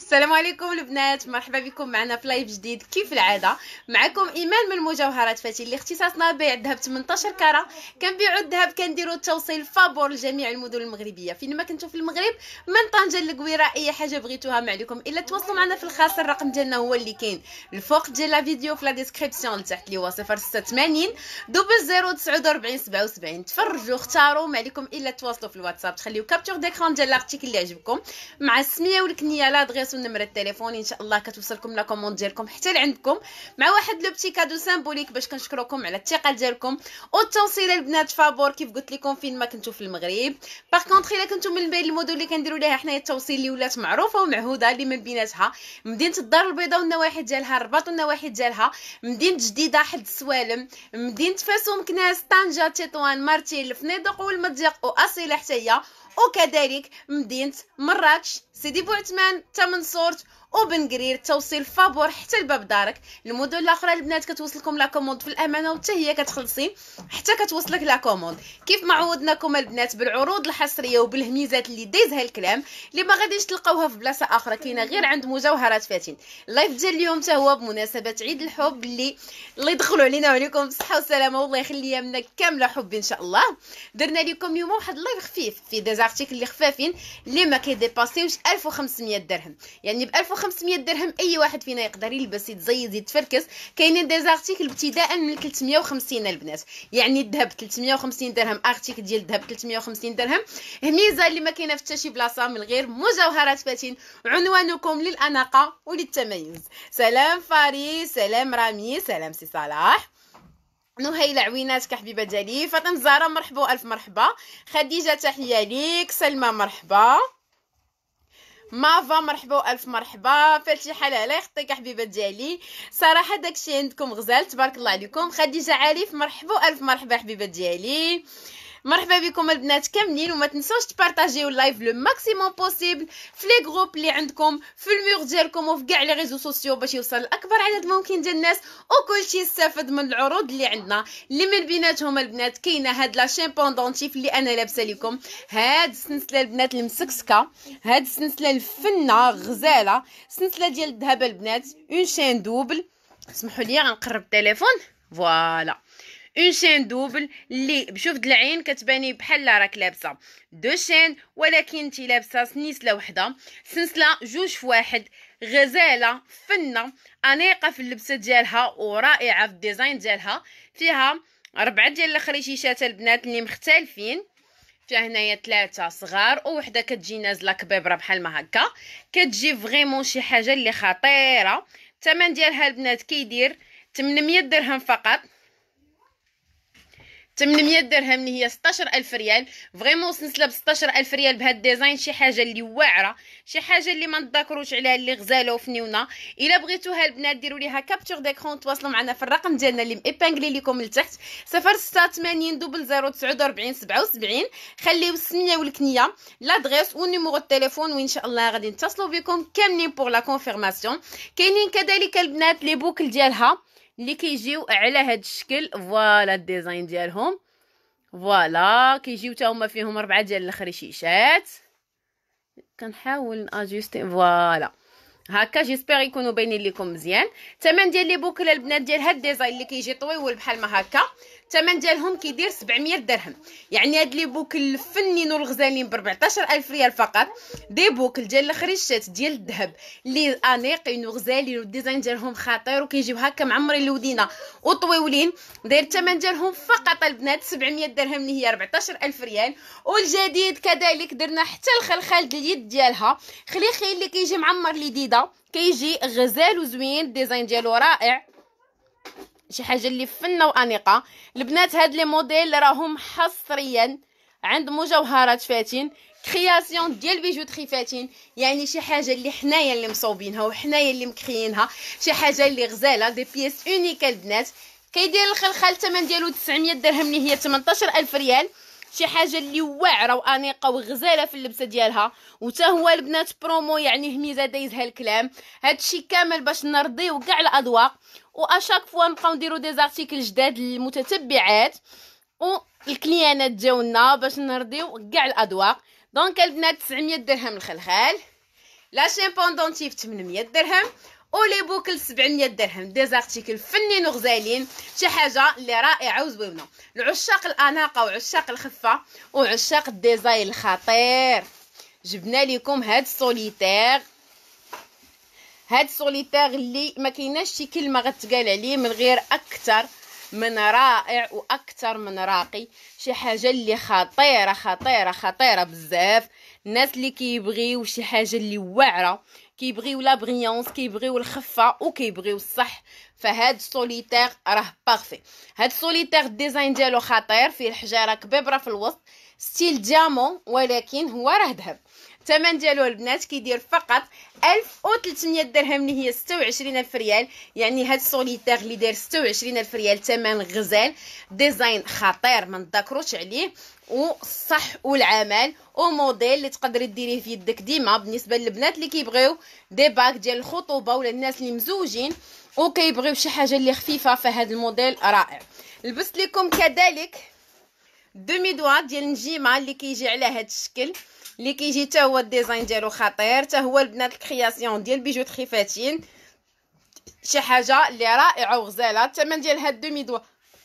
السلام عليكم البنات، مرحبا بكم معنا في لايف جديد كيف العاده. معكم ايمان من مجوهرات فاتن اللي اختصاصنا بيع الذهب 18 كاره. كنبيعوا الذهب، كنديروا التوصيل فابور لجميع المدن المغربيه. فين ما كنتو في المغرب، من طنجه للقويره، اي حاجه بغيتوها ما عليكم الا تواصلوا معنا في الخاص. الرقم ديالنا هو اللي كاين الفوق ديال لا فيديو في لا ديسكريبسيون لتحت، اللي هو 086 0049 77. تفرجوا اختاروا، ما عليكم الا تواصلوا في الواتساب، تخليو كابتور ديكران ديال لارتيكل اللي عجبكم مع السميه والكنيه، لادغيس ونمره التليفون. ان شاء الله كتوصلكم لا كوموند ديالكم حتى لعندكم، مع واحد لو بتي كادو سامبوليك باش كنشكركم على الثقه ديالكم والتوصيل. البنات فابور كيف قلت لكم فين ما كنتو في المغرب. باغ كونطخ الا كنتو من بين المدن اللي كنديروا ليها حنايا التوصيل اللي ولات معروفه ومعهوده، اللي من بيناتها مدينه الدار البيضاء والنواحي ديالها، الرباط والنواحي ديالها، مدينه جديده حد السوالم، مدينه فاسو، مكناس، طنجه، تطوان، مارتيل، الفنيدق والمضيق واصيله حتى هي، وكذلك مدينه مراكش، سيدي بوعثمان، تمنصورت وبن قرير. توصيل فابور حتى لباب دارك. المدن الاخرى البنات كتوصلكم لا كوموند في الامانه، وحتى هي كتخلصي حتى كتوصلك لا كوموند. كيف ما عودناكم البنات بالعروض الحصريه وبالهميزات اللي دايزها الكلام، اللي ما غاديش تلقاوها في بلاصه اخرى، كاينه غير عند مجوهرات فاتن. اللايف ديال اليوم حتى هو بمناسبه عيد الحب، اللي الله يدخلوا علينا وعليكم بالصحه والسلامه، والله يخليها منا كامله حب ان شاء الله. درنا لكم اليوم واحد اللايف خفيف في دي زارتيكل اللي خفافين، اللي ما كيديباسيوش 1500 درهم. يعني ب 1500 درهم اي واحد فينا يقدر يلبس، يتزيد، يتفركس. كاينين دي زارتيكل ابتداء من 350 البنات، يعني الذهب 350 درهم، ارتيكل ديال الذهب 350 درهم. هميزه اللي ما كاينه في حتى شي بلاصه من غير مجوهرات فاتن. عنوانكم للاناقه وللتميز. سلام فارس، سلام رامي، سلام سي صلاح، نهيلة عويناتك حبيبه ديالي، فاطمه زهره مرحبا والف مرحبا، خديجه تحيه ليك، سلمى مرحبا، مافا مرحبا والف مرحبا، فاتحه لا يخطيك حبيبه ديالي. صراحه داكشي عندكم غزال، تبارك الله عليكم. خديجه عارف مرحبا والف مرحبا حبيبه ديالي. مرحبا بكم البنات كاملين، وما تنسوش تبارطاجيو اللايف لو ماكسيموم بوسيبل في لي جروب اللي عندكم، في الميغ ديالكم، وفي كاع لي ريزو سوسيو، باش يوصل لاكبر عدد ممكن ديال الناس، وكلشي يستافد من العروض اللي عندنا، اللي من بيناتهم البنات كاينه هاد لا شين بوندونتيف اللي انا لابسه لكم. هاد السلسله البنات المسكسكه، هاد السلسله الفنه غزاله، سلسله ديال الذهب البنات، اون شين دوبل. اسمحوا لي غنقرب التليفون، فوالا، اون شين دوبل اللي بشوف د العين كتباني بحال راك لابسه دو شين، ولكن انت لابسه سنيسله وحده، سلسله جوج في واحد، غزاله فنه انيقه في اللبسه ديالها ورائعه في الديزاين ديالها. فيها 4 ديال الخريشيشات البنات اللي مختلفين، فيها هنايا 3 صغار ووحده كتجي نازله كبيبره بحال ما هكا، كتجي فريمون شي حاجه اللي خطيره. الثمن ديالها البنات كيدير 800 درهم فقط، 800 درهم اللي هي 16000 ريال. فريمون سلسله ب 16000 ريال بهذا الديزاين، شي حاجه اللي واعره، شي حاجه اللي ما نذكروش عليها، اللي غزاله وفنيونه. الا بغيتوها البنات ديروا ليها كابتور ديكرون، تواصلوا معنا في الرقم ديالنا اللي ميبانغلي لكم لتحت 086 0049 77. خليو السميه والكنيه، لادغيس ونيميرو التليفون، وان شاء الله غادي نتصلوا بكم كاملين بور لا كونفيرماسيون. كاينين كذلك البنات لي بوكل ديالها اللي كيجيو على هاد الشكل، فوالا الديزاين ديالهم، فوالا كيجيو حتى هما فيهم 4 ديال الخريشيشات. كنحاول ناجوستي، فوالا هكا، جيسبر يكونوا باينين لكم مزيان. الثمن ديال لي بوكل البنات ديال هاد الديزاين اللي كيجي طويول بحال ما هكا، الثمن ديالهم كيدير 700 درهم. يعني هاد لي بوكل الفنين والغزالين ب 14000 ريال فقط. دي بوكل ديال الخريشات ديال الذهب اللي انيقين وغزالين والديزاين ديالهم خطير، وكيجيو هكا معمرين الودينه وطويولين. داير الثمن ديالهم فقط البنات 700 درهم اللي هي 14000 ريال. والجديد كذلك درنا حتى الخلخال ديال اليد ديالها، خليخي اللي كيجي معمر ليديده، كيجي غزال وزوين، الديزاين ديالو رائع، شي حاجه اللي فنه وانيقه. البنات هاد لي موديل راهم حصريا عند مجوهرات فاتن، كرياسيون ديال بيجوتري فاتن، يعني شي حاجه اللي حنايا اللي مصوبينها وحنايا اللي مكريينها، شي حاجه اللي غزاله، دي بيس اونيك البنات. كيدير الخلخال الثمن ديالو 900 درهم اللي هي 18000 ريال. شي حاجه اللي واعره وانيقه وغزاله في اللبسه ديالها، وتا هو البنات برومو، يعني هميزه دايزها الكلام. هادشي كامل باش نرضيو كاع الاذواق، واشاك فوا نبقاو نديرو دي زارتيكل جداد للمتتبعات والكليانات ديالنا باش نرضيو كاع الاذواق. دونك البنات 900 درهم الخلخال، لا شين بوندونتيف 800 درهم ولي بوكل 700 درهم. دي زارتيكل فنين وغزالين، شي حاجه اللي رائعه وزوينه لعشاق الاناقه وعشاق الخفه وعشاق الديزاين الخطير. جبنا لكم هاد السوليتير، هاد السوليتير اللي ما كايناش شي كلمه غتقال عليه من غير اكثر من رائع واكثر من راقي. شي حاجه اللي خطيره خطيره خطيره بزاف. الناس اللي كيبغيو شي حاجه اللي واعره، كيبغيو لا بريونس، كيبغيو الخفه وكيبغيو الصح، فهاد السوليتير راه بارفي. هاد السوليتير الديزاين ديالو خطير، فيه الحجاره كبيبره في الوسط ستيل ديامون، ولكن هو راه ذهب. الثمن ديالو البنات كيدير فقط 1300 درهم اللي هي 26000 ريال. يعني هاد السوليتير اللي داير 26000 ريال ثمن غزال، ديزاين خطير ما نذكروش عليه، والصح والعمل وموديل اللي تقدري ديريه في يدك ديما. بالنسبه للبنات اللي كيبغيو دي باك ديال الخطوبه ولا الناس اللي مزوجين وكيبغيو شي حاجه اللي خفيفه، فهاد الموديل رائع. لبست لكم كذلك دومي دوا ديال النجيمه اللي كيجي على هاد الشكل، اللي كيجي حتى هو الديزاين ديالو خطير، حتى هو البنات الكرياسيون ديال بيجوتري فاتين، شي حاجه اللي رائعه وغزاله. الثمن ديال هاد دومي دوا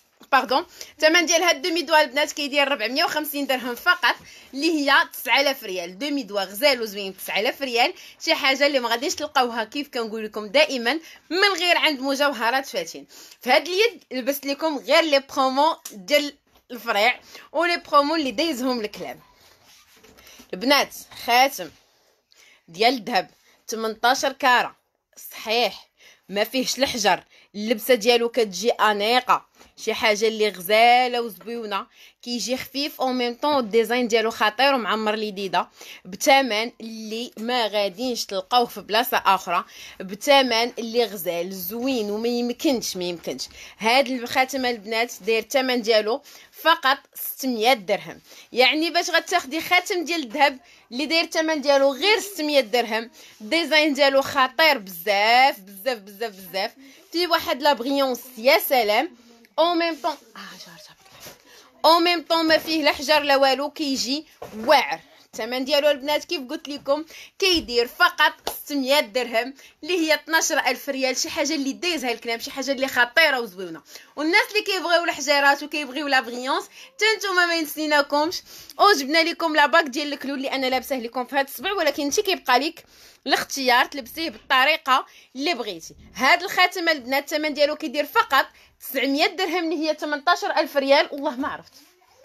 الثمن ديال هاد دومي دوا البنات كيدير 450 درهم فقط، اللي هي 9000 ريال. دومي دوا غزال وزوين 9000 ريال، شي حاجه اللي ما غاديش تلقاوها كيف كنقول لكم دائما من غير عند مجوهرات فاتين. في هاد اليد لبست لكم غير لي برومو ديال الفريع ولي برومو اللي دايزهم الكلام. البنات خاتم ديال الذهب 18 كاره صحيح، ما فيهش الحجر، اللبسه ديالو كتجي انيقه، شي حاجه اللي غزاله وزويونه، كيجي خفيف او ميم طون، الديزاين ديالو خطير ومعمر ليديده، بثمن اللي ما غاديش تلقاوه في بلاصه اخرى، بثمن اللي غزال زوين وما يمكنش هاد الخاتم البنات داير الثمن ديالو فقط 600 درهم. يعني باش غتاخدي خاتم ديال الذهب اللي داير الثمن ديالو غير 600 درهم، الديزاين ديالو خطير بزاف بزاف بزاف بزاف، فيه واحد لا بريونس يا سلام، او ميم طون ما فيه لا حجر لا والو، كيجي واعر. الثمن ديالو البنات كيف قلت لكم كيدير فقط 600 درهم اللي هي 12000 ريال، شي حاجه اللي دايزها الكلام، شي حاجه اللي خطيره وزوينه. والناس اللي كيبغيو الحجيرات وكيبغيو لا بريونس تنتوما ما ينسيناكمش. وجبنا لكم لا باك ديال الكلول اللي انا لابسه لكم في هذا الصبع، ولكن انت كيبقى لك الاختيار تلبسيه بالطريقه اللي بغيتي. هذا الخاتم البنات الثمن ديالو كيدير فقط 900 درهم اللي هي 18000 ريال. والله ما عرفت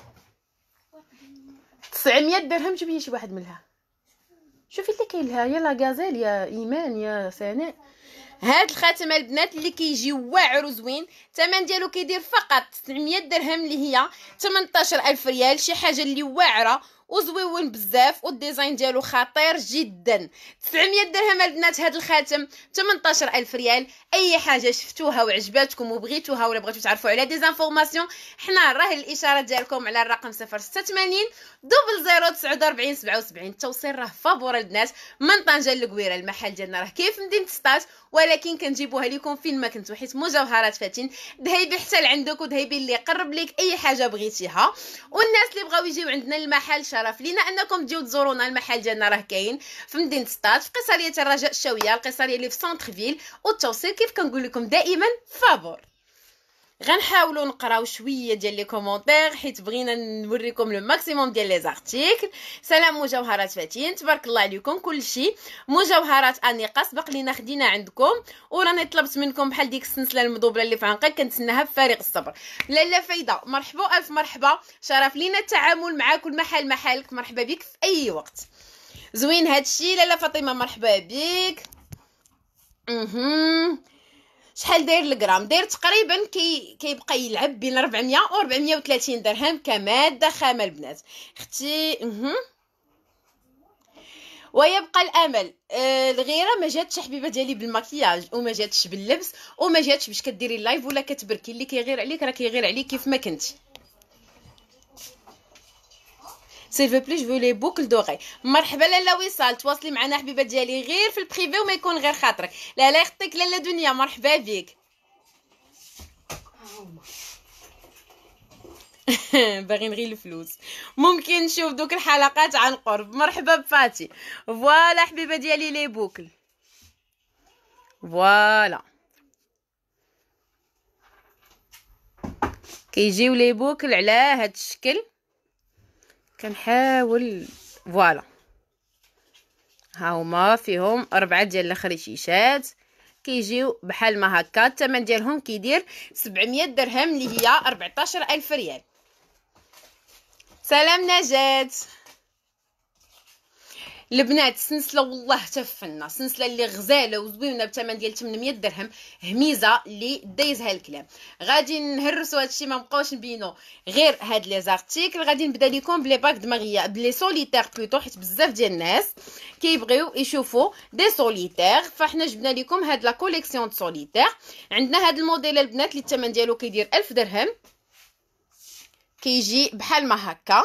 900 درهم. جيبي لي شي واحد منها، شوفي اللي كاين لها، يا لا غازيل يا ايمان يا سناء. هاد الخاتم البنات اللي كيجي واعر وزوين، الثمن ديالو كيدير فقط 900 درهم اللي هي 18000 ريال، شي حاجه اللي واعره وزويون بزاف، والديزاين ديالو خطير جدا. 900 درهم البنات هاد الخاتم 18000 ريال. اي حاجه شفتوها وعجباتكم وبغيتوها ولا بغيتو تعرفوا على دي زانفورماسيون، حنا راه الاشاره ديالكم على الرقم 086 0049 77. التوصيل راه فابور البنات من طنجه للقويره. المحل ديالنا راه كاين في مدينه سطات، ولكن كنجيبوها لكم فين ما كنتو، حيت مجوهرات فاتين ذهبي حتى لعندك وذهبي اللي قرب لك اي حاجه بغيتيها. والناس اللي بغاو يجيو عندنا المحل شرف لينا انكم تجيو تزورونا. المحل ديالنا راه كاين في مدينه سطات في قصريه الرجاء الشاويه، القصريه اللي في سونتر فيل، والتوصيل كيف كنقول لكم دائما فابور. غنحاولوا نقراو شويه ديال لي كومونتير حيت بغينا نوريكم لو ماكسيموم ديال لي زارتيكل. سلام مجوهرات فاتين، تبارك الله عليكم، كلشي مجوهرات انيقه سبق لينا خدينا عندكم، وراني طلبت منكم بحال ديك السلسله المضوبله اللي في عنقك كنتسناها بفارغ الصبر. لاله فايده مرحبا الف مرحبا، شرف لينا التعامل معاك، والمحل محلك، مرحبا بك في اي وقت. زوين هادشي. لاله فاطمه مرحبا بك. شحال داير الغرام؟ داير تقريبا كيبقى يلعب بين 400 و 430 درهم كماده خام البنات اختي. ويبقى الامل. الغيره ما جاتش حبيبه ديالي بالمكياج، وما جاتش باللبس، وما جاتش باش كديري اللايف ولا كتبركي. اللي كيغير عليك راه كيغير عليك كيف ما كنتي. سيلفو بلي جو لي بوكل دوغي. مرحبا لاله وصال، تواصلي معنا حبيبه ديالي غير في البريفي وما يكون غير خاطرك. لا يخطيك لاله دنيا مرحبا بك. باغيين غير الفلوس. ممكن نشوف دوك الحلقات عن قرب. مرحبا بفاتي. فوالا حبيبه ديالي لي بوكل. فوالا كيجيو لي بوكل على هاد الشكل. كنحاول. فوالا ها هما فيهم 4 ديال الخريشيشات، كيجيو بحال ما هكا. الثمن ديالهم كيدير 700 درهم اللي هي 14000 ريال. سلام نجاة. البنات سلسله والله تفنا، سلسله اللي غزاله وزوينه بثمن ديال 800 درهم. هميزه اللي دايزها الكلام. غادي نهرسوا هادشي، ما بقاوش نبينوا غير هاد لي زارتيكل. غادي نبدا لكم بلي باك دماغيه بلي سوليتير بلوتو، حيت بزاف ديال الناس كيبغيو يشوفوا دي سوليتير، فاحنا جبنا لكم هاد لا كوليكسيون دو سوليتير. عندنا هاد الموديل البنات اللي الثمن ديالو كيدير 1000 درهم، كيجي بحال ما هكا.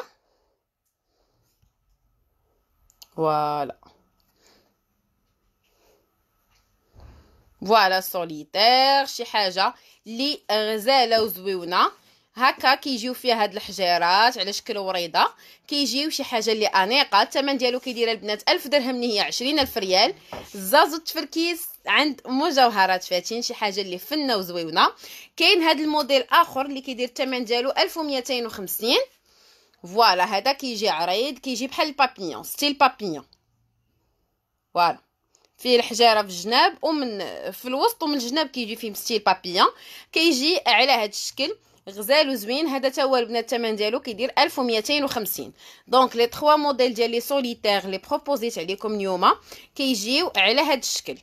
فوالا سوليتير، شي حاجه اللي غزاله وزويونه هكا. كيجيو فيها هاد الحجيرات على شكل وريضه، كيجيو شي حاجه اللي انيقه. الثمن ديالو كيدير البنات 1000 درهم اللي هي 20000 ريال. زازو التفركيز عند مجوهرات فاتين، شي حاجه اللي فنه وزويونه. كاين هاد الموديل اخر اللي كيدير الثمن ديالو 1250. فوالا هذا كيجي عريض، كيجي بحال البابيون، ستيل بابيون. فوالا فيه الحجاره في الجناب ومن في الوسط، ومن الجناب كيجي فيه ستيل بابيون. كيجي على هذا الشكل غزال وزوين. هذا تا هو البنات الثمن ديالو كيدير 1250. دونك لي 3 موديل ديال لي سوليتير لي بروبوزيت عليكم اليوم كيجيو على هذا الشكل.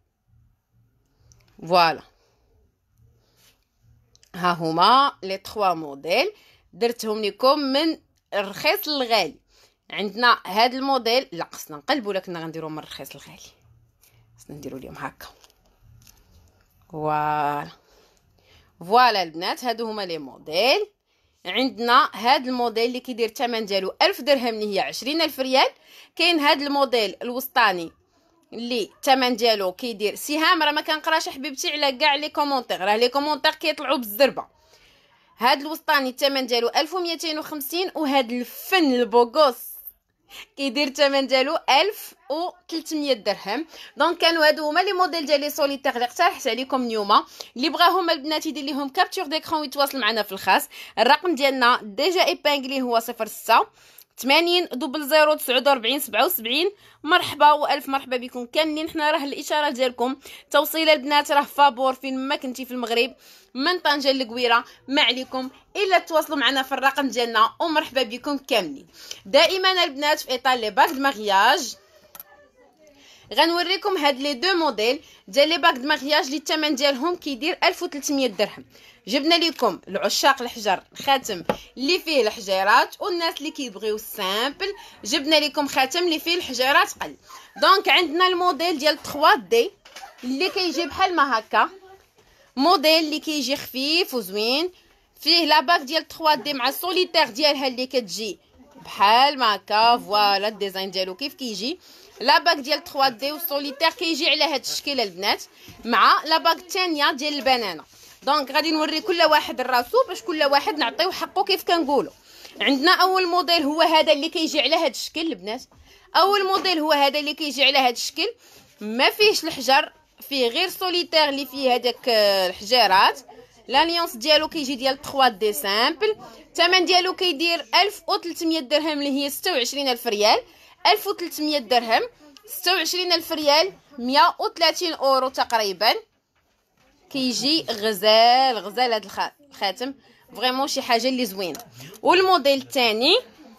فوالا ها هما لي 3 موديل درتهم لكم من الرخيص للغالي. عندنا هاد الموديل، لا خصنا نقلبوا، لكن غنديروا من الرخيص للغالي. خصنا نديروا اليوم هكا. فوالا البنات هادو هما لي موديل. عندنا هاد الموديل اللي كيدير الثمن ديالو 1000 درهم اللي هي 20000 ريال. كاين هاد الموديل الوسطاني اللي الثمن ديالو كيدير سهام. راه ما كنقراش حبيبتي على كاع لي كومونتير، راه لي كومونتير كيطلعوا بالزربه. هاد الوسطاني الثمن ديالو 1250. وهاد الفن البوغوس كيدير الثمن ديالو 1300 درهم. دونك كانوا هادو هما لي موديل ديال لي سوليتير اللي اقترحت عليكم اليوم. اللي بغاهم البنات يدير ليهم كابتور ديكرون ويتواصل معنا في الخاص. الرقم ديالنا ديجا ايبانغلي هو 06 80 00 49 77. مرحبا والف مرحبا بكم كاملين. حنا راه الاشاره ديالكم توصيل البنات راه فابور فين ما كنتي في المغرب، من طنجه للقويره، ما عليكم الا تواصلوا معنا في الرقم ديالنا. ومرحبا بكم كاملين. دائما البنات في اطار لي باك د مارياج غنوريكم هاد لي دو موديل ديال لي باك د مارياج اللي الثمن ديالهم كيدير 1300 درهم. جبنا لكم العشاق الحجر خاتم اللي فيه الحجيرات، والناس اللي كيبغيو السامبل جبنا لكم خاتم اللي فيه الحجيرات قل. دونك عندنا الموديل ديال 3 دي اللي كيجي بحال ما هكا. موديل اللي كيجي خفيف وزوين، فيه لا باك ديال 3 دي مع السوليتير ديالها اللي كتجي بحال ما هكا. فوالا الديزاين ديالو كيف كيجي. لا باك ديال 3 دي والسوليتير كيجي على هاد الشكل البنات، مع لا باك الثانيه ديال البنانه. دونك غادي نوري كل واحد الراسو باش كل واحد نعطيو حقه كيف كنقولوا. عندنا اول موديل هو هذا اللي كيجي على هاد الشكل البنات. اول موديل هو هذا اللي كيجي على هاد الشكل، ما فيهش الحجر، فيه غير سوليتير اللي فيه هذاك الحجيرات. لاليونس ديالو كيجي ديال 3 دي سامبل. الثمن ديالو كيدير 1300 درهم اللي هي 26000 ريال. 1300 درهم 26000 ريال 130 اورو تقريبا. كيجي غزال غزال هذا الخاتم، فريمون شي حاجه اللي زوينه. والموديل الثاني،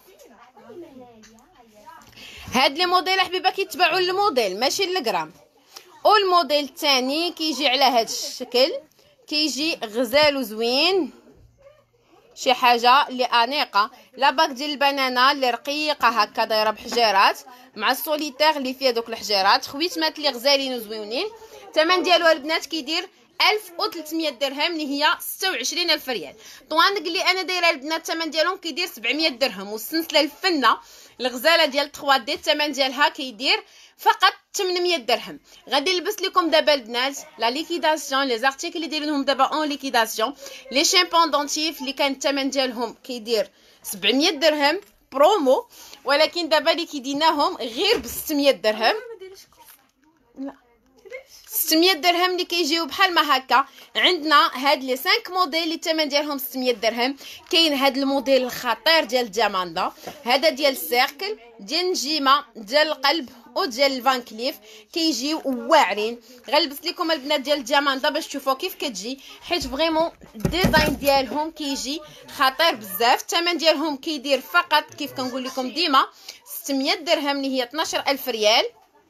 هاد لي موديل حبيبه كيتبعوا الموديل ماشي الغرام. والموديل الثاني كيجي على هاد الشكل، كيجي غزال وزوين، شي حاجه اللي انيقه. لا باك ديال البنانه اللي رقيقه هكا دايره بحجيرات، مع السوليتير اللي فيها دوك الحجيرات، خويتمات اللي غزالين وزوينين. الثمن ديالو البنات كيدير 1300 درهم اللي هي 26000 ريال. طوان قال لي انا دايره البنات الثمن ديالهم كيدير 700 درهم. والسلسله الفنه الغزاله ديال 3 دي الثمن ديالها كيدير فقط 800 درهم. غادي نلبس لكم دابا البنات لا ليكيداسيون لي زارتيكل اللي دايرينهم دابا اون ليكيداسيون. لي شامبوندونتيف اللي كان الثمن ديالهم كيدير 700 درهم برومو، ولكن دابا اللي كيديناهم غير ب 600 درهم. لا 600 درهم اللي كيجيو بحال ما هكا. عندنا هاد لي 5 موديل اللي الثمن ديالهم 600 درهم. كاين هاد الموديل الخطير ديال الجاماندا، هذا ديال السيركل، ديال النجيمه، ديال القلب وديال الفان كليف، كيجيو واعرين. غنلبس لكم البنات ديال الجاماندا باش تشوفوا كيف كتجي، حيت فريمون الديزاين ديالهم كيجي خطير بزاف. الثمن ديالهم كيدير فقط كيف كنقول لكم ديما 600 درهم اللي هي 12000 ريال.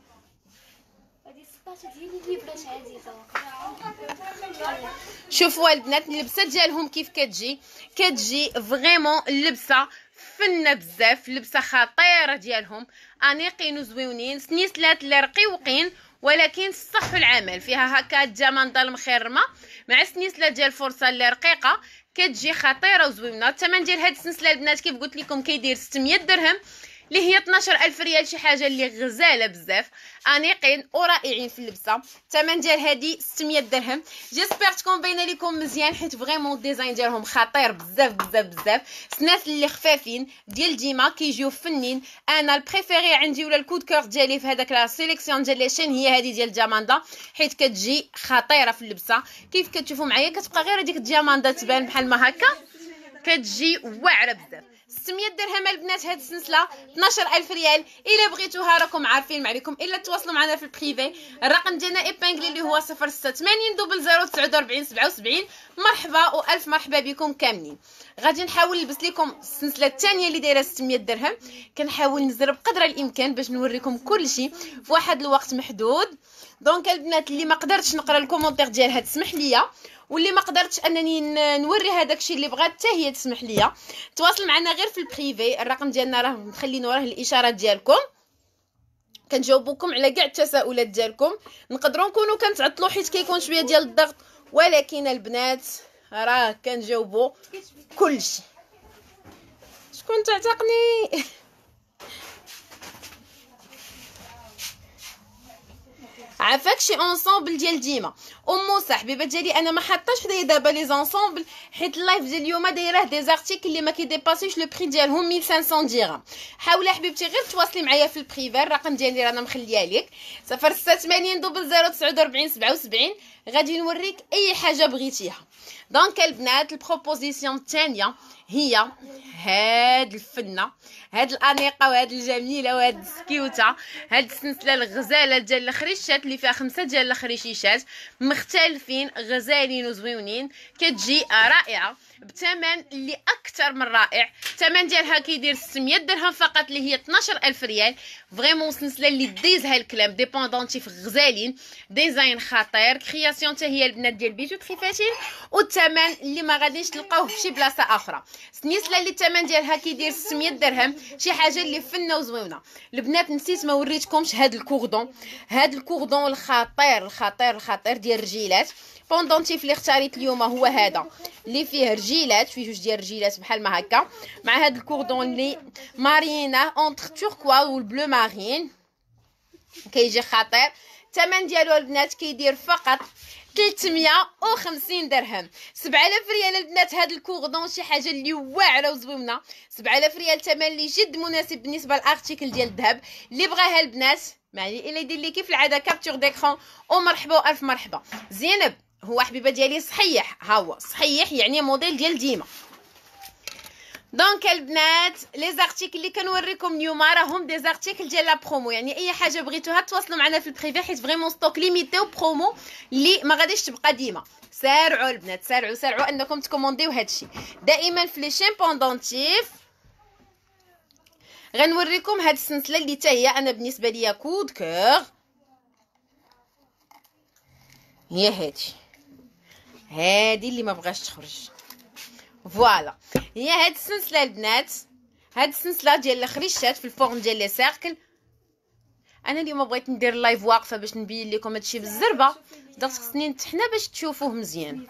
شوفوا البنات اللبسه ديالهم كيف كتجي فريمون اللبسه فنه بزاف، لبسه خطيره ديالهم، انيقين وزويونين، سنيسلات اللي رقيقين ولكن صح العمل. فيها هكا الجاماندا المخرمه مع سنيسلات ديال الفرصه اللي رقيقه، كتجي خطيره وزوينه. الثمن ديال هاد السلسله البنات كيف قلت لكم كيدير 600 درهم اللي هي 12000 ريال، شي حاجه اللي غزاله بزاف، انيقين ورائعين في اللبسه. الثمن ديال هذه 600 درهم. جيسبر تكون باينه لكم مزيان، حيت فريمون الديزاين ديالهم خطير بزاف بزاف بزاف. سناس اللي خفافين ديال ديما كيجيو فنين. انا البريفيري عندي ولا الكود كور ديالي في هذاك لا سيليكسيون ديال لي شين هي هذه ديال الجاماندا، حيت كتجي خطيره في اللبسه. كيف كتشوفوا معايا كتبقى غير هذيك الجاماندا تبان بحال ما هكا، كتجي واعره بزاف. 600 درهم البنات هاد السلسله، 12000 ريال. الا بغيتوها راكم عارفين ما عليكم الا تواصلوا معنا في البريفي. الرقم ديالنا ايبانغلي اللي هو 0680 00 49 مرحبا والف مرحبا بكم كاملين. غادي نحاول نلبس لكم السلسله الثانيه اللي دايره 600 درهم. كنحاول نزرب قدر الامكان باش نوريكم كل شيء في واحد الوقت محدود. دونك البنات اللي ما قدرتش نقرا الكومونتير ديالها تسمح ليا، واللي ما قدرتش انني نوري هذاك الشيء اللي بغات حتى هي تسمح ليا. تواصل معنا غير في البريفي. الرقم ديالنا راه مخلين وراه الاشارات ديالكم، كنجاوبوكم على كاع التساؤلات ديالكم. نقدروا نكونوا كنتعطلوا حيت كيكون شويه ديال الضغط، ولكن البنات راه كنجاوبوا كلشي. شكون تعتقني؟ عافاك شي اونصومبل ديال ديما. موسى حبيبه ديالي انا ما حطاش حدايا دابا لي زونصومبل، حيت اللايف ديال اليوم دايره دي زارتيكل اللي ما كيديباسيش لو بري ديالهم 1500 درهم. حاولي حبيبتي غير تواصلي معايا في البريفي. الرقم ديالي رانا مخليه لك 0680 00 49 غادي نوريك اي حاجه بغيتيها. دونك البنات البروبوزيسيون الثانيه هي هاد الفنه، هاد الانيقه وهاد الجميله وهاد السكيوته، هاد السلسله الغزاله ديال الخريشات اللي فيها 5 ديال الخريشيشات مختلفين غزالين وزويونين. كتجي رائعه بثمن اللي اكثر من رائع. الثمن ديالها كيدير 600 درهم فقط اللي هي 12000 ريال. فريمون سلسله اللي ديزها الكلام ديبوندونتيف غزالين، ديزاين خطير، كرياسيون حتى هي البنات ديال بيجو تريفاتين، والثمن اللي ما غاديش تلقاوه في شي بلاصه اخرى. سنيسله اللي الثمن ديالها كيدير 600 درهم، شي حاجه اللي فنه وزوينه. البنات نسيت ما وريتكمش هاد الكوردون، هاد الكوردون الخطير الخطير الخطير ديال الرجيلات. بوندونتيف اللي اختاريت اليوم هو هذا اللي فيه رجيلات، فيه جوج ديال الرجيلات بحال ما هكا، مع هاد الكوردون اللي مارينا اونتر توركوا والبلو مارين، كيجي خطير. الثمن ديالو البنات كيدير فقط 350 درهم. 7000 ريال البنات. هاد الكوردون شي حاجه اللي واعره وزوينه. 7000 ريال ثمن اللي جد مناسب بالنسبه للارتيكل ديال الذهب. اللي بغاها البنات معلي الا يدير لي كيف العاده كابتور ديكرون ومرحبا والف مرحبا. زينب هو حبيبه ديالي صحيح، ها هو صحيح يعني موديل ديال ديما. دونك البنات لي زارتيكل اللي كنوريكم اليوم راهم دي زارتيكل ديال لا برومو، يعني اي حاجه بغيتوها تواصلوا معنا في البريفي، حيت فريمون ستوك ليميتي وبرومو اللي ما غاديش تبقى ديما. سارعوا البنات سارعوا انكم تكومونديو هادشي. دائما في لي شين بوندونتيف غنوريكم هاد السلسله اللي حتى هي انا بالنسبه ليا كود كور، هي هادي اللي ما بغاش تخرج. فوالا هي هاد السلسله البنات، هاد السلسله ديال الخريشات في الفورم ديال لي سيركل. انا اليوم بغيت ندير اللايف واقفه باش نبين لكم هادشي بالزربه، درت خصني نتحنا باش تشوفوه مزيان.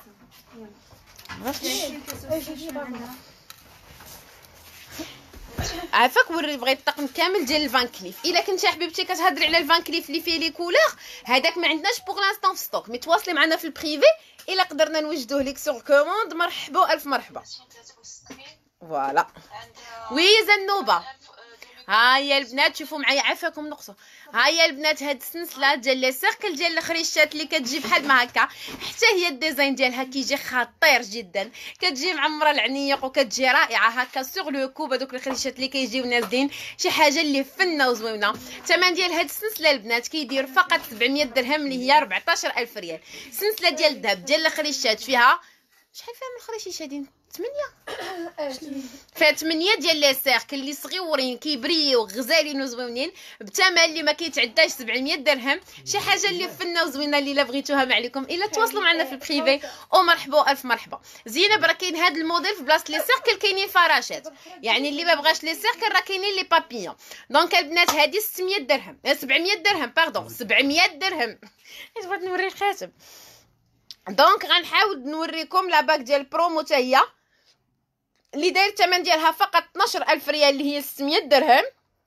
عافاك بغيت الطقم كامل ديال الفان كليف. الا كنتي حبيبتي كتهضري على الفان كليف اللي فيه لي كولور، هذاك ما عندناش بوغ لانستون في ستوك، مي تواصلي معنا في البريفي الا قدرنا نوجدوه لك سور كوموند. مرحبا الف مرحبا. فوالا وي زنوبه. ها هي البنات شوفوا معايا عافاكم نقصوا. ها هي البنات هاد السلسله ديال لي سيركل ديال الخريشات اللي كتجي بحال ما هكا، حتى هي الديزاين ديالها كيجي خطير جدا، كتجي معمره العنيق وكتجي رائعه هكا سوغ لو كوب. هذوك الخريشات اللي كيجيو نازلين شي حاجه اللي فنه وزوينه. الثمن ديال هاد السلسله البنات كيدير فقط 700 درهم اللي هي 14000 ريال. سلسله ديال الذهب ديال الخريشات فيها شحال فيها من الخريشيش هادين 8 فيها 8 ديال لي سيركل اللي صغيورين كيبريو غزالين وزوينين بثمن اللي ما كيتعداش 700 درهم. شي حاجه اللي فنه وزوينه اللي بغيتوها ما عليكم الا تواصلوا معنا في البريفي. ومرحبا الف مرحبا. زينب راه كاين هذا الموديل في بلاصه لي سيركل كاينين فراشات، يعني اللي ما بغاش لي سيركل راه كاينين لي بابيون. دونك البنات هذه 600 درهم 700 درهم باردون 700 درهم. بغيت نوري الخاتم. دونك غنحاول نوريكم لا باك ديال البرومو حتى هي اللي داير الثمن ديالها فقط 12000 ريال اللي هي 600 درهم.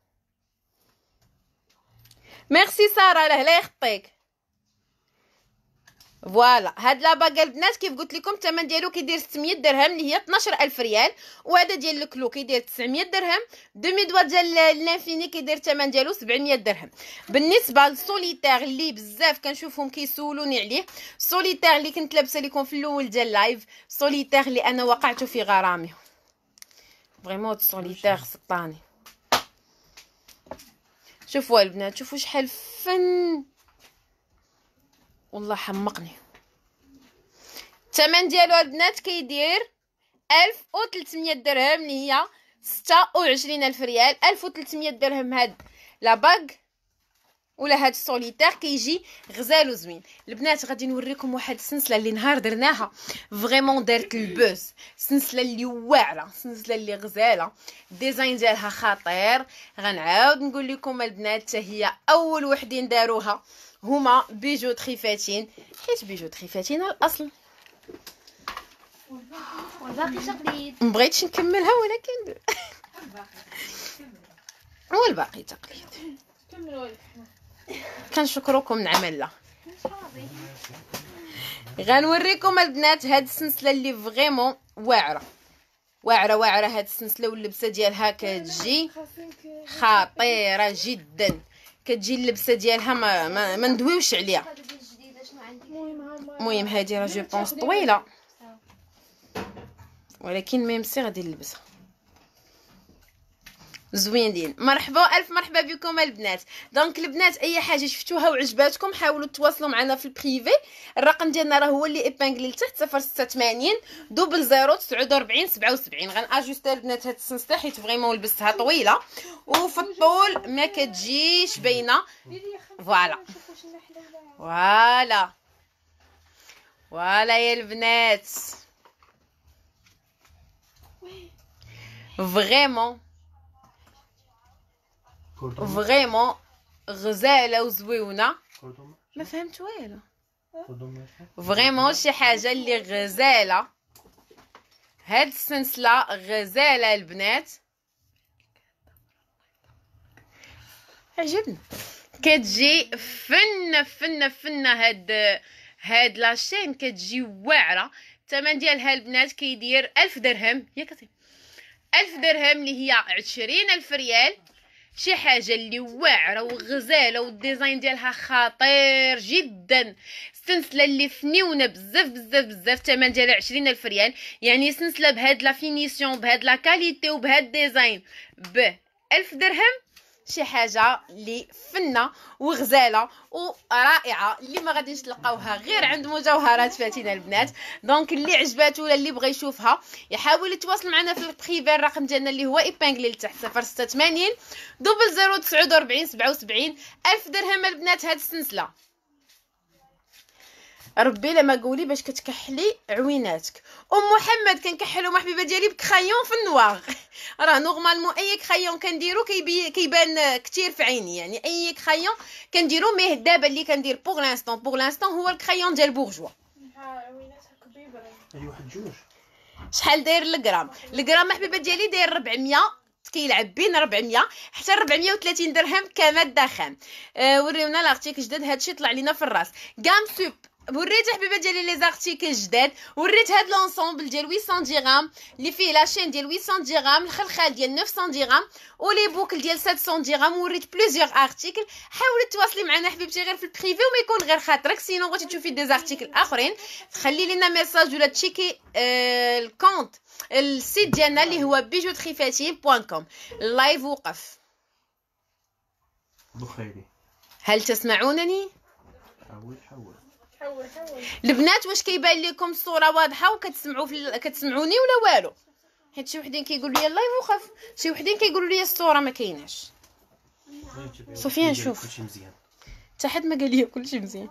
ميرسي ساره لا يخطيك. فوالا هاد لا باغ البنات كيف قلت لكم الثمن ديالو كيدير 600 درهم اللي هي 12000 ريال، وهذا ديال الكلو كيدير 900 درهم. دومي دوا ديال لانفيني كيدير الثمن ديالو 700 درهم. بالنسبه للسوليتير اللي بزاف كنشوفهم كيسولوني عليه، السوليتير اللي كنت لابسه لكم في الاول ديال اللايف، سوليتير اللي انا وقعت في غرامي فريمون، السوليتير سطاني. شوفوا البنات شوفوا شحال فن والله حمقني. الثمن ديالو البنات كيدير 1300 درهم اللي هي 26000 ريال. 1300 درهم هاد لا باغ ولا هاد السوليتير كيجي غزال وزوين. البنات غادي نوريكم واحد السلسله اللي نهار درناها فريمون دارت البوس، سلسله اللي واعره، سلسله اللي غزاله، الديزاين ديالها خطير. غنعاود نقول لكم البنات حتى هي اول وحدين داروها هما بيجو تريفاتين، حيت بيجو تريفاتين الاصل. والباقي تقليد. مبغيتش نكملها ولكن والباقي تقليد. كنشكركم نعمل لا. غنوريكم البنات هاد السلسله اللي فريمون واعره واعره واعره. هاد السلسله واللبسه ديالها كتجي خطيره جدا، كتجي اللبسه ديالها ما ندويوش عليها. المهم هادي راه جو بونس طويله ولكن ميمسي غادي نلبسها زوينين. مرحبا الف مرحبا بكم البنات. دونك البنات اي حاجه شفتوها وعجباتكم حاولوا تواصلوا معنا في البريفي. الرقم ديالنا راه هو اللي ايبانغلي لتحت 086 00 49 77. غناجوستي البنات هاد السنسله حيت فريمون لبستها طويله وفي الطول ما كتجيش باينه. فوالا فوالا فوالا يا البنات فريمون غزاله وزويونه. ما فهمت والو. فريمون شي حاجه اللي غزاله. هاد السلسله غزاله البنات، عجبني كتجي فنه هاد لاشين كتجي واعره. الثمن ديالها البنات كيدير 1000 درهم. ياك 1000 درهم اللي هي 20000 ريال. شي حاجه اللي واعره وغزاله والديزاين ديالها خطير جدا. السلسله اللي فنيونه بزاف بزاف بزاف. الثمن ديالها 20000 ريال، يعني سلسله بهاد لا فينيسيون بهاد لا كاليتي وبهاد ديزاين ب 1000 درهم. شي حاجه اللي فنه وغزاله ورائعه اللي ما غاديش تلقاوها غير عند مجوهرات فاتنه البنات. دونك اللي عجباتو ولا اللي بغى يشوفها يحاول يتواصل معنا في البريفي. الرقم ديالنا اللي هو ايبانغلي لتحت 086 00 49 77. 1000 درهم البنات هاد السلسله. ربي لما قولي باش كتكحلي عويناتك. محمد كنكحلو محبيبه ديالي بكخايون في النواغ. راه نورمالمون اي كخايون كنديرو كيبان كتير في عيني، يعني اي كخايون كنديرو. ميه دابا اللي كندير بوغ لانستون هو الكخايون ديال بورجوا. عويناتها كبيبه. اي واحد جوج. شحال داير الغرام؟ الغرام محبيبه ديالي داير 400 كيلعب بين 400 حتى 430 درهم كماده خام. وريونا لارتيكل جداد، هادشي طلع لينا في الراس. غام سوب وريت حبيبه ديالي لي زارتيكل جداد، وريت هاد لونسومبل ديال 800 درهم اللي فيه لاشين ديال 800 درهم، الخلخال ديال 900 درهم، ولي بوكل ديال 700 درهم. وريت بليزيور ارتيكل. حاولي تواصلي معنا حبيبتي غير في البريفي وما يكون غير خاطرك، سينو بغيتي تشوفي دي زارتيكل اخرين خلي لنا ميساج ولا تشيكي الكونت السيت ديالنا اللي هو bijouteriefatine.com. اللايف وقف. بخيري. هل تسمعونني؟ حول البنات واش كيبان لكم الصوره واضحه وكتسمعوا كتسمعوني ولا والو؟ حيت شي وحدين كيقولوا لي اللايف وقف، شي وحدين كيقولوا لي الصوره ما كايناش. سفيان شوف كلشي مزيان. حتى حد ما قال لي كلشي مزيان.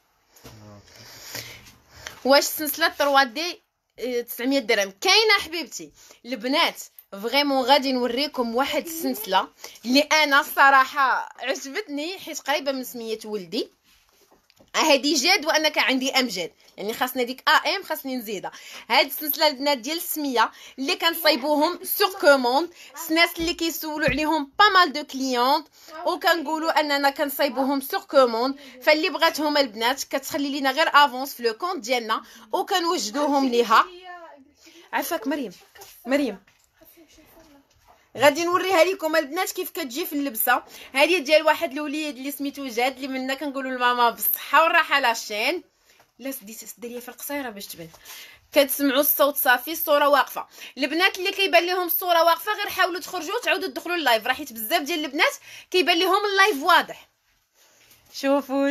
واش السلسله 3 دي 900 درهم كاينه حبيبتي البنات؟ فريمون غادي نوريكم واحد السلسله اللي انا الصراحه عجبتني حيت قريبه من سميه ولدي. هادي جاد وانا كان عندي امجاد، يعني خاصنا ديك ام خاصني نزيدها. هاد السلسله البنات ديال السميه اللي كنصايبوهم سور كوموند، الناس اللي كيسولوا عليهم با مال دو كليونط وكنقولوا اننا كنصايبوهم سور كوموند. فاللي بغاتهم البنات كتخلي لينا غير افونس في لو كونت ديالنا وكنوجدوهم ليها. عفاك مريم غادي نوريها لكم البنات كيف كتجي في اللبسه. هذه ديال واحد الوليد اللي سميتو جاد، اللي منا كنقولوا لماما بالصحه والراحه لاشين. لا ديريها في القصيره باش تبان، كتسمعوا الصوت صافي، الصوره واقفه. البنات اللي كيبان لهم الصوره واقفه غير حاولوا تخرجوا تعاودوا تدخلوا اللايف، راه حيت بزاف ديال البنات كيبان لهم اللايف واضح. شوفوا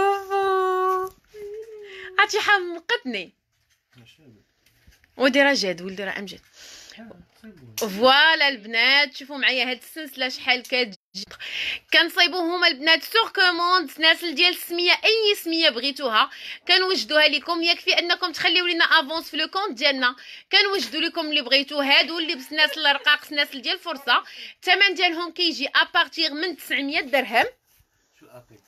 عرفتي حمقتني. وديرها جاد ولدي راه امجد. فوالا البنات شوفوا معايا هاد السلسله شحال كتجي. كنصايبوهم البنات سور كوموند، ناس ديال السميه اي سميه بغيتوها كنوجدوها لكم. يكفي انكم تخليو لنا افونس في لو كونت ديالنا كنوجدوا لكم اللي بغيتو. هادو اللي بس ناس الرقاق ناس ديال الفرصه الثمن ديالهم كيجي ابارتيغ من 900 درهم. شو اعطيك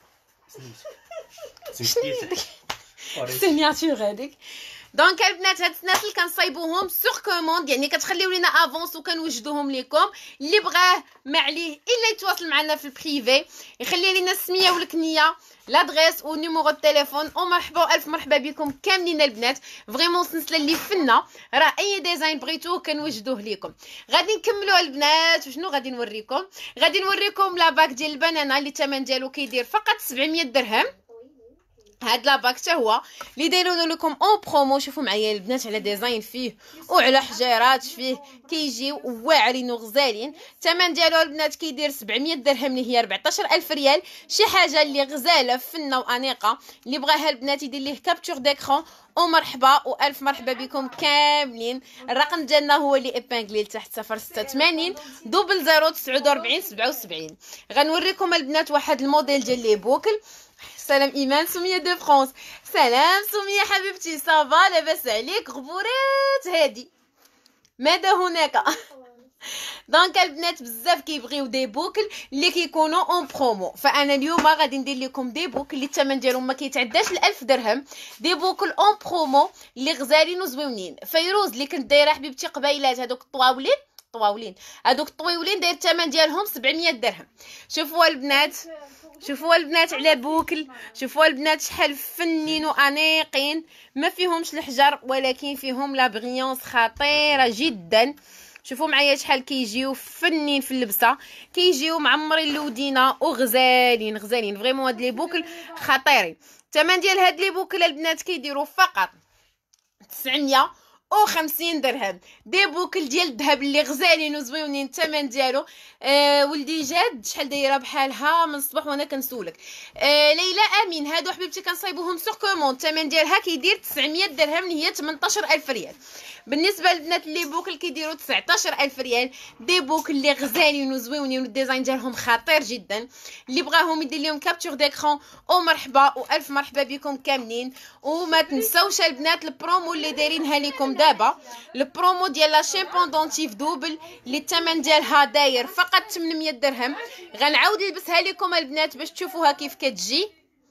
سيناتور هذيك. دونك البنات هاد الناس اللي كنصايبوهم سور كوموند يعني كتخليو لينا افونس وكنوجدوهم لكم. اللي بغاه ما عليه الا يتواصل معنا في البريفي، يخلي لينا السميه والكنيه لادريس ونيميرو التليفون. ومرحبا الف مرحبا بكم كاملين البنات. فريمون سلسله اللي فنه، راه اي ديزاين بغيتوه كنوجدوه لكم. غادي نكملوا البنات. وشنو غادي نوريكم؟ غادي نوريكم لا باك ديال البنانه اللي الثمن ديالو كيدير فقط 700 درهم. هاد لاباك حتى هو اللي دايرينو لكم اون برومو. شوفوا معايا البنات على ديزاين فيه وعلى حجيرات فيه كيجيو واعرين وغزالين. الثمن ديالو البنات كيدير 700 درهم اللي هي 14000 ريال. شي حاجه اللي غزاله فنه وانيقه. اللي بغاها البنات يدير ليه كابتور ديكرون. ومرحبا والف مرحبا بكم كاملين. الرقم ديالنا هو اللي ابانغلي لتحت 086 0049 77. غنوريكم البنات واحد الموديل ديال لي بوكل. سلام ايمان سميه دو فرانس. سلام سميه حبيبتي صافا لاباس عليك؟ غبورات هادي ماذا هناك؟ دونك البنات بزاف كيبغيو دي بوكل اللي كيكونوا اون برومو. فانا اليوم غادي ندير لكم دي بوكل اللي الثمن ديالهم ما كيتعداش ال1000 درهم. دي بوكل اون برومو اللي غزالين وزويونين. فيروز اللي كنت دايره حبيبتي قبيلات هذوك هذوك الطويولين داير الثمن ديالهم 700 درهم. شوفوا البنات على بوكل. شوفوا البنات شحال فنين وانيقين، ما فيهمش الحجر ولكن فيهم لا بريونس خطيره جدا. شوفوا معايا شحال كيجيو فنين في اللبسه، كيجيو معمرين الودينه وغزالين فريمون. هاد لي بوكل خطيرين. الثمن ديال هاد لي بوكل البنات كيديروا فقط 950 درهم. دي بوكل ديال الذهب اللي غزالين وزويونين. الثمن ديالو ولدي جاد شحال دايره بحالها من الصباح وانا كنسولك. ليلى امين هادو حبيبتي كنصايبوهم سور كوموند. الثمن ديالها كيدير 900 درهم اللي هي 18000 ريال. بالنسبه للبنات اللي بوكل كيديروا 19000 ريال. دي بوكل اللي غزالين وزويونين والديزاين ديالهم خطير جدا. اللي بغاهم يدير لهم كابتور ديكرون ومرحبا والف مرحبا بكم كاملين. وما تنساوش البنات البرومو اللي دايرينها لكم دابا، البرومو ديال لا شين بوندونتيف دوبل اللي الثمن ديالها داير فقط 800 درهم. غنعاود نلبسها لكم البنات باش تشوفوها كيف كتجي.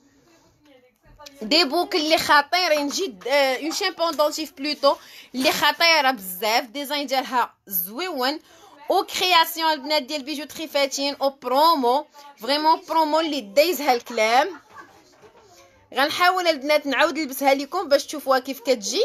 دي بوكل اللي خطيرين جد، اون شين بوندونتيف بلوتو اللي خطيره بزاف. ديزاين ديالها زويون او كرياسيون البنات ديال بيجوتري فاتين او برومو، فريمون برومو اللي دايزها الكلام. غنحاول البنات نعاود نلبسها لكم باش تشوفوها كيف كتجي.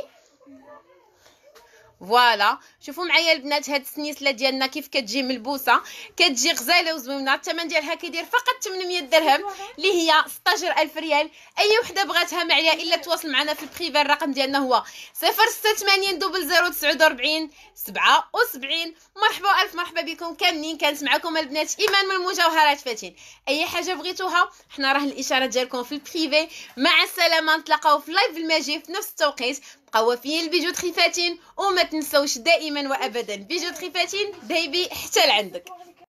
فوالا شوفوا معايا البنات هاد السنيسله ديالنا كيف كتجي ملبوسه، كتجي غزاله وزوينه. الثمن ديالها كيدير فقط 800 درهم اللي هي 16000 ريال. اي وحده بغاتها ما عليها الا تواصل معنا في البريفي. الرقم ديالنا هو 086 0049 77. مرحبا الف مرحبا بكم كاملين. كانت معكم البنات ايمان من المجوهرات فاتن. اي حاجه بغيتوها حنا راه الاشاره ديالكم في البريفي. مع السلامه، نتلاقاو في لايف الماجي في نفس التوقيت. بقاو وافيين البيجوتري فاتن، وما تنسوش دائما وابدا بيجوتري فاتن دايبي حتى لعندك.